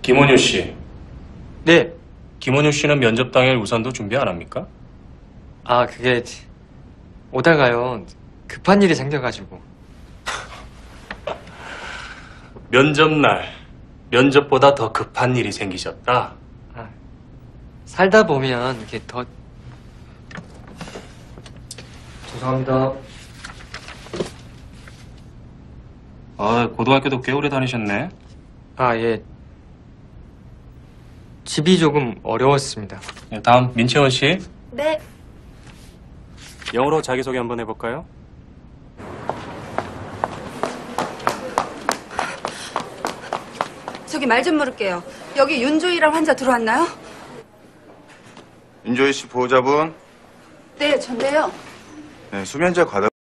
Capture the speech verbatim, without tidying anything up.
김원효 씨. 네. 김원효 씨는 면접 당일 우산도 준비 안 합니까? 아, 그게 오다가요. 급한 일이 생겨가지고. 면접 날 면접보다 더 급한 일이 생기셨다. 아, 살다 보면 이게 더 죄송합니다. 아, 고등학교도 꽤 오래 다니셨네. 아, 예. 집이 조금 어려웠습니다. 네, 다음 민채원 씨. 네. 영어로 자기소개 한번 해볼까요? 저기 말 좀 물을게요. 여기 윤조이란 환자 들어왔나요? 윤조희 씨 보호자분, 네, 전데요. 네, 수면제 과다